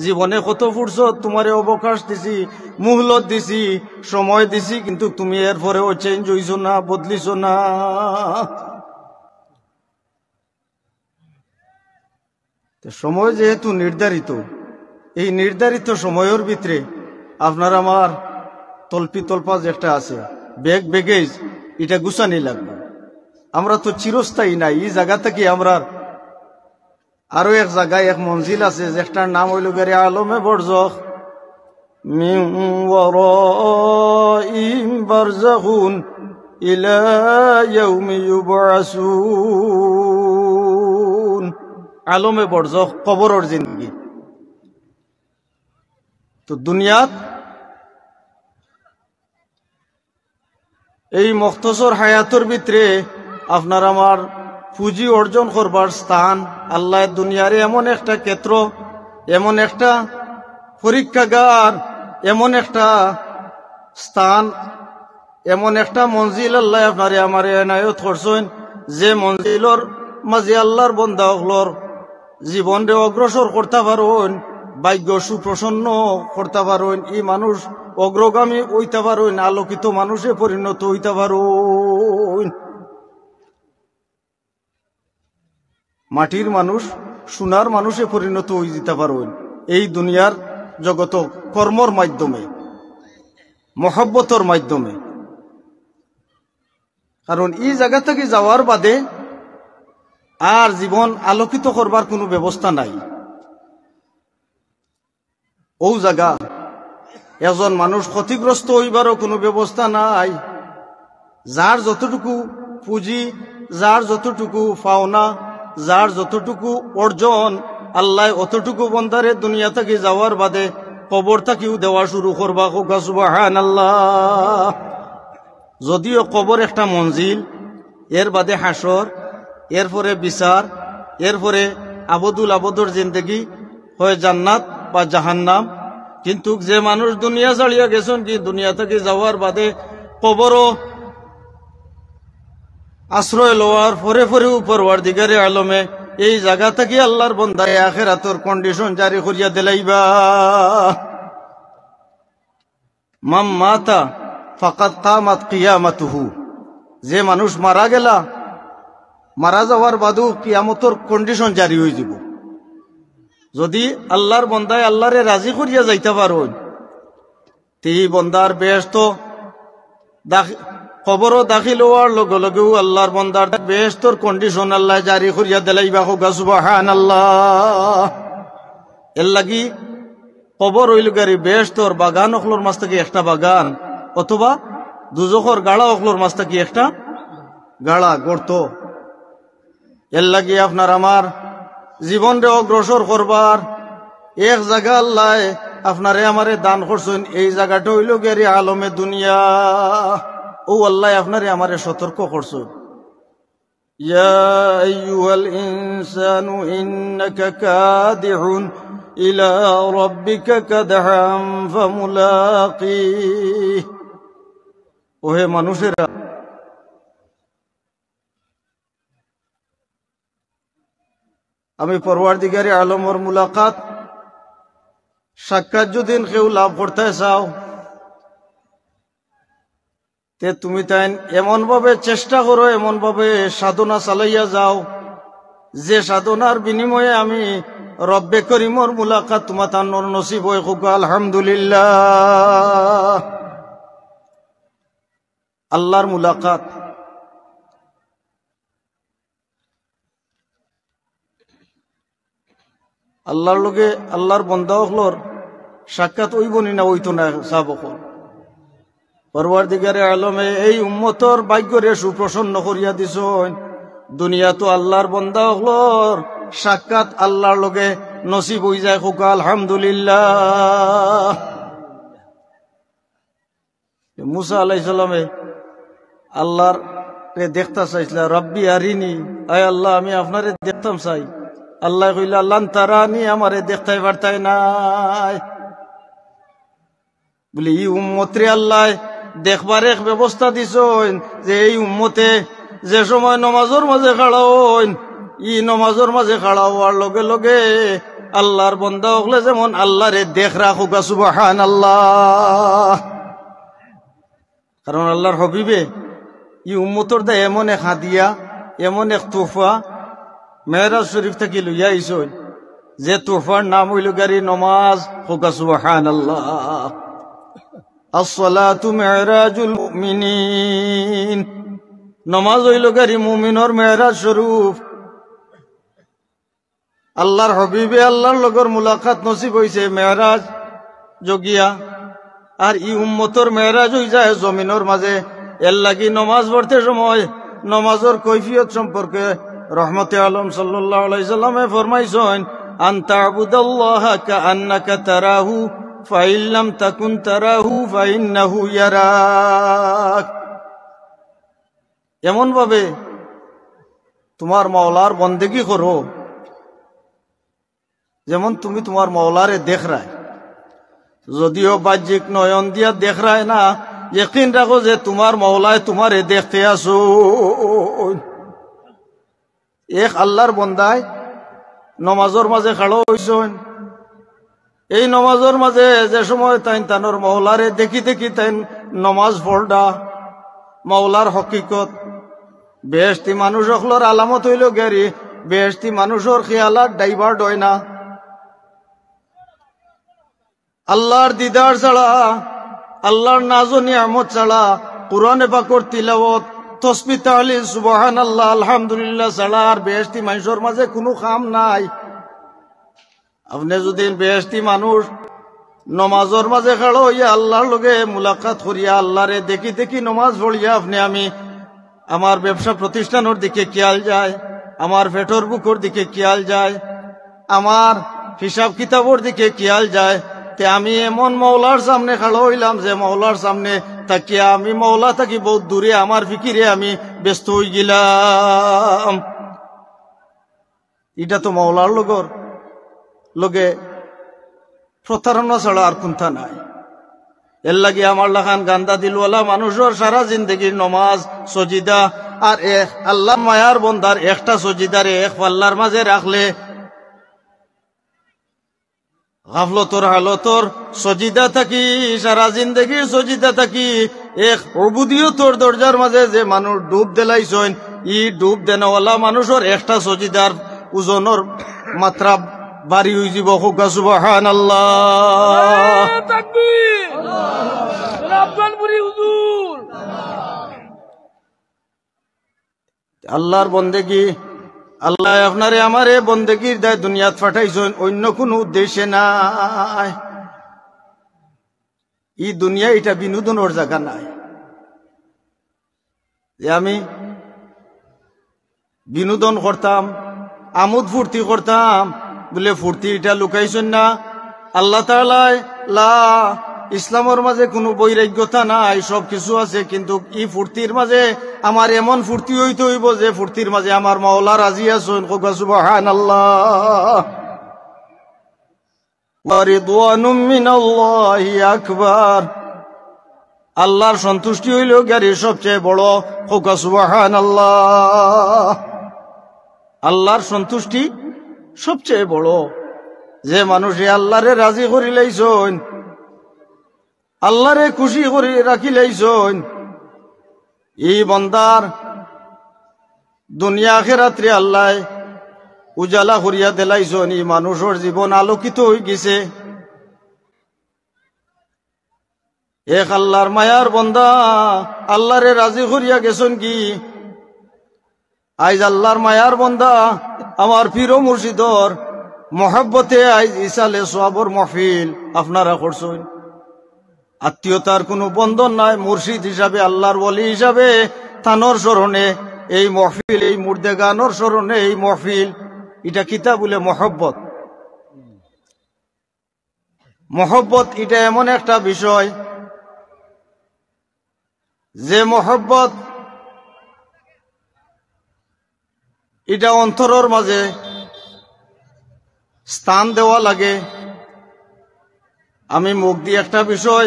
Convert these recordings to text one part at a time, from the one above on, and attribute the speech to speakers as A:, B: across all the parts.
A: জীবনে কত ফুরসত তোমারে অবকাশ দিছি, মুহলত দিছি, সময় দিছি, কিন্তু তুমি এরপরেও চেঞ্জ হইছো না, বদলিছো না। সময় যেহেতু নির্ধারিত, এই নির্ধারিত সময়ের ভিতরে আপনার আমার তল্পা যেটা আছে ব্যাগ ব্যাগেজ এটা গুছানি লাগবে। আমরা তো চিরস্থায়ী নাই, এই জায়গা থেকে আমরা আরো এক জায়গায় এক মঞ্জিল আছে যেটার নাম হইল গেরে আলমে বরজখ। মিন ওয়ারাইহিম বারযাখুন ইলা ইয়াউমি ইউবআসুন। আলমে বরজখ কবরের জিন্দগি। তো দুনিয়াত এই মুখতসর হায়াতের ভিতরে আপনার আমার পুঁজি অর্জন করবার স্থান আল্লাহ দুনিয়ারে এমন একটা ক্ষেত্র, এমন একটা পরীক্ষাগার, এমন একটা স্থান, এমন একটা মঞ্জিল আল্লাহ আপনারে আমার এনায়ত করছেন, যে মঞ্জিলর মাঝে আল্লাহর বন্দা হলর জীবনরে অগ্রসর করতে পারেন, ভাগ্য সুপ্রসন্ন করতে পারেন, এই মানুষ অগ্রগামী হইতে পারেন, আলোকিত মানুষে পরিণত হইতে পারেন। মাটির মানুষ সোনার মানুষে পরিণত হয়ে যেতে পারেন এই দুনিয়ার জগত কর্মর মাধ্যমে, মহব্বতর মাধ্যমে। কারণ এই জায়গা থেকে যাওয়ার বাদে আর জীবন আলোকিত করবার কোনো ব্যবস্থা নাই। ও জায়গা একজন মানুষ ক্ষতিগ্রস্ত হইবারও কোনো ব্যবস্থা নাই। যার যতটুকু পুঁজি, যার যতটুকু পাওনা, যার যতটুকু অর্জন, আল্লাহ অতটুকু বন্দারে দুনিয়া থেকে যাওয়ার বাদে কবর থাকিও দেওয়া শুরু করবা। সুবহানাল্লাহ। যদিও কবর একটা মঞ্জিল, এর বাদে হাসর, এরপরে বিচার, এরপরে আবদুল আবদর জিন্দগি হয় জান্নাত বা জাহান্নাম। কিন্তু যে মানুষ দুনিয়া ছাড়িয়া গেছেন, কি দুনিয়া থেকে যাওয়ার বাদে কবরও আশ্রয় লওয়ার পরে পরেও পরওয়ারদিগারে আলমে এই জায়গা থেকে আল্লাহর বন্দায় আখিরাতের কন্ডিশন জারি করিয়া দিলাইবা। মান মাতা ফাকাদ কামাত কিয়ামাতুহু। যে মানুষ মারা গেলা, মারা যাওয়ার বাদও কিয়ামতের কন্ডিশন জারি হয়ে যাব। যদি আল্লাহর বন্দায় আল্লাহরে রাজি করিয়া যাইতে পারেন, এই বন্দার বেহেশত কবরও দাখিল হওয়ার লগে লগেও আল্লাহর বন্দার বেহেশতর কন্ডিশন আল্লাহ জারি করিয়া দিলাইবা। সুবহানাল্লাহ। এর লাগি কবর হইল গাড়ি বেহেশতর বাগান অখলোর মাছ থেকে একটা বাগান, অথবা দুজখর গাড়া অখলোর মাছ থেকে একটা গাড়া গর্ত। এর লাগি আপনার আমার জীবনরে অগ্রসর করবার এক জায়গা আল্লাহ আপনারে আমারে দান করছেন। এই জায়গাটা হইল গেরি আলমে দুনিয়া। ও আল্লাহ আপনারে আমারে সতর্ক করছেন, ইয়া আইয়ুহাল ইনসানু ইন্নাকা কাদিহুন ইলা রাব্বিকা কাদহাম ফামুলাকিহ। ওহে মানুষেরা, আমি পরওয়ারদিগারে আলমর মুলাকাত সাক্ষাৎ যদি কেউ লাভ করতে চাও, তে তুমি তাই এমন ভাবে চেষ্টা করো, এমন ভাবে সাধনা চালাইয়া যাও, যে সাধনার বিনিময়ে আমি রব্বে করিমর মুলাকাত তোমার তান্নর নসিব হয়ে খুব। আলহামদুলিল্লাহ। আল্লাহর মুলাকাত, আল্লাহর লগে আল্লাহর বন্দা হলর সাক্ষাৎ ওইবনি না ওইতো না সাবক। পরওয়ারদিগারে আলমে এই উম্মতর ভাগ্যরে সুপ্রসন্ন করিয়া দিছেন। দুনিয়া তো আল্লাহর বন্দা হলর সাক্ষাৎ আল্লাহর লগে নসিব হই যায়। খুব আলহামদুলিল্লাহ। মুসা আলাইহিস সালামে আল্লাহর দেখতে চাইছিল, রব্বি আরিনি, আয় আল্লাহ আমি আপনারে দেখতাম চাই। আল্লাহ কইলা লান তারানি, আমারে দেখতে পারতাই নাই। বলি এই উম্মতরে আল্লাহ দেখবার এক ব্যবস্থা দিছেন, যে এই উম্মতে যে সময় নমাজের মাঝে খাড়া হইন, ই নমাজের মাঝে খাড়া হওয়ার লগে লগে আল্লাহর বন্দা হলে যেমন আল্লাহরে দেখ রাখুক সুবহানাল্লাহ। কারণ আল্লাহর হবিবে ই উম্মতর দা এমন এক হাদিয়া, এমন এক তোহফা মেরাজ শরীফ থেকে লইয়া আইসই, যে তোহফার নাম হইল গারি নমাজ। হোক সুবহানাল্লাহ। আসসালাতু মিরাজুল মুমিনিন, নমাজ হইল গারি মুমিনর মেরাজ স্বরূপ। আল্লাহর হবিবে আল্লাহর লগর মুলাকাত নসিব হইছে মেরাজ যোগিয়া, আর ই উম্মতর মেরাজ হই যায় জমিনের মাঝে। এর লাগি নমাজ পড়তে সময় নমাজের কৈফিয়ত সম্পর্কে রহমতে আলম সাল্লাল্লাহু আলাইহি সাল্লামে ফরমাইছেন, আন তা'বুদাল্লাহা কাআন্নাকা তারাহু ফাইন লাম তাকুন তারাহু ফাইন্নাহু ইয়ারাক। এমন ভাবে তোমার মাওলার বন্দেগী করো যেমন তুমি তোমার মাওলারে দেখ রায়। যদিও বাহ্যিক নয়ন দিয়া দেখ রায় না, ইয়কিন রাখো যে তোমার মাওলায় তোমারে দেখতে আসো। এক আল্লাহর বন্দায় নমাজের মাঝে খাড়ো হইছেন। এই নমাজের মাঝে যে সময় তাইন তানোর মাওলারে দেখি দেখি তাইন নমাজ পড়া মাওলার হকিকত। বেহেশতি মানুষ হকলর আলামত হইল গেরি বেহেশতি মানুষের খেয়ালাত ডাইভার্ট হয় না। আল্লাহর দিদার ছাড়া, আল্লাহর নাজ নিয়ামত ছাড়া, কুরআনে পাকের তিলাওয়াত, তাসবিহ তাহলিল সুবহানাল্লাহ আলহামদুলিল্লাহ ছাড়া আর বেহেশতি মানুষের মাঝে কোনো কাম নাই। আপনি যদি বেহেশতি মানুষ নমাজের মাঝে খাড়ো হইয়া আল্লাহর লগে মুলাকাত করিয়া আল্লাহরে দেখি দেখি নমাজ পড়িয়া আপনি আমি আমার ব্যবসা প্রতিষ্ঠানের দিকে খেয়াল যায়, আমার পেটর বুকর দিকে খেয়াল যায়, আমার হিসাব কিতাবর দিকে খেয়াল যায়, তে আমি এমন মৌলার সামনে খাড়ো হইলাম যে মৌলার সামনে তাকিয়া আমি মৌলা থাকি বহুত দূরে আমার ফিকিরে আমি ব্যস্ত হই গেলাম। এটা তো মৌলার লগে প্রতারণা ছাড়া আর কোনটা নাই। এর লাগে আমার লাখান গান্দা দিলওয়ালা মানুষের সারা জিন্দগির নমাজ সজিদা আর আল্লাহ মায়ার বন্দার একটা সজিদারে এক পাল্লার মাঝে রাখলে গাফলতর হালতর সজিদা থাকি, সারা জিন্দগির সজিদা থাকি এক উবুদিয়তর দরজার মাঝে যে মানুষ ডুব দেলাইছেন, ই ডুব দেনওয়ালা মানুষের একটা সজিদার ওজনের মাত্রা বাড়ি হয়ে যাব। হোক সুবহানাল্লাহ। আল্লাহর বন্দেগী, আল্লাহ আপনারে আমারে বন্দেগীর দায় দুনিয়াত পাঠাইছেন অন্য কোনো উদ্দেশ্যে নাই। এই দুনিয়া এটা বিনোদনের জায়গা নাই যে আমি বিনোদন করতাম, আমোদ ফুর্তি করতাম বলে ফুর্তি এটা লুকাইছেন না। আল্লাহ তাআলা লা ইসলামের মাঝে কোনো বৈরাগ্যতা নাই, সব কিছু আছে, কিন্তু এই ফুর্তির মাঝে আমার এমন ফুর্তি হইতে হইব যে ফুর্তির মাঝে আমার মাওলা রাজি আছেন। সুবহানাল্লাহ। ওয়া রিদওয়ানুম মিনাল্লাহি আকবার, আল্লাহর সন্তুষ্টি হইল গারি সবচেয়ে বড়। সুবহানাল্লাহ। আল্লাহর সন্তুষ্টি সবচেয়ে বড়। যে মানুষে আল্লাহরে রাজি করি লাইছেন, আল্লাহরে খুশি করে রাখি লাইছেন, এই বন্দার দুনিয়া আখিরাতে আল্লাহ উজালা করিয়া দিলাইছেন। এই মানুষের জীবন আলোকিত হয়ে গেছে। এক আল্লাহর মায়ার বন্দা আল্লাহরে রাজি করিয়া গেছেন কি আইজ আল্লাহর মায়ার বন্দা আমার পীর মুর্শিদর মহব্বতে আইজ ইসালে সোয়াবর মহফিল আপনারা করছেন। আত্মীয়তার কোনো বন্ধন নাই, মুর্শিদ হিসাবে আল্লাহর ওলি হিসাবে তানোর স্মরণে এই মহফিল, এই মুর্দে গানোর স্মরণে এই মহফিল, এটা কিতা বলে মহব্বত। মহব্বত এটা এমন একটা বিষয় যে মহব্বত এটা অন্তরের মাঝে স্থান দেওয়া লাগে। আমি মুখ দিয়ে একটা বিষয়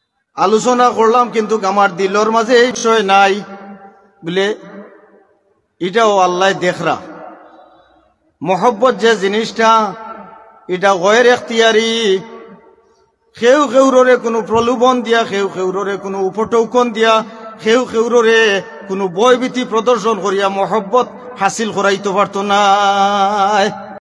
A: আলোচনা করলাম কিন্তু আমার দিলের মাঝে এই বিষয় নাই বলে এটাও আল্লাহ দেখরা। মহব্বত যে জিনিসটা এটা গয়ের এখতিয়ারি, খেউ খেউরে কোনো প্রলোভন দিয়া, খেউ খেউরে কোনো উপটৌকন দিয়া, খেউ খেউরে কোনো বয়ভীতি প্রদর্শন করিয়া মহব্বত হাসিল করাইতে পারত না।